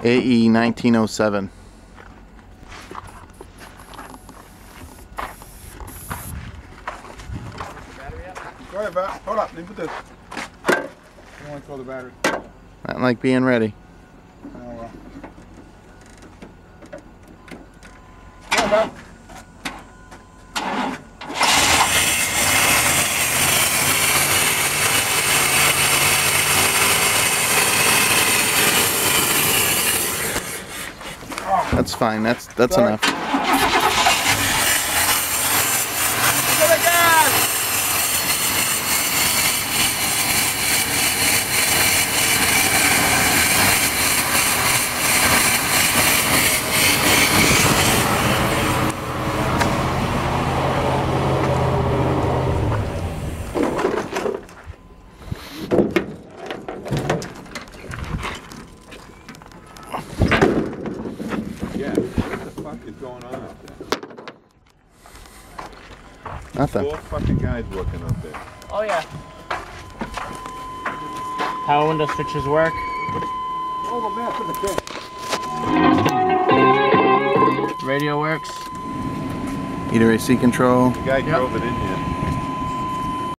AE1907. Go ahead, Val. Hold up. Leave with this. I don't want to throw the battery. Not like being ready. Oh, well. Go ahead, Val. That's fine. That's enough. Yeah, what the fuck is going on out there? Nothing. 4 fucking guys working up there. Oh yeah. Power window switches work. Oh, the man for the king. Radio works. Heater AC control. The guy drove it in here.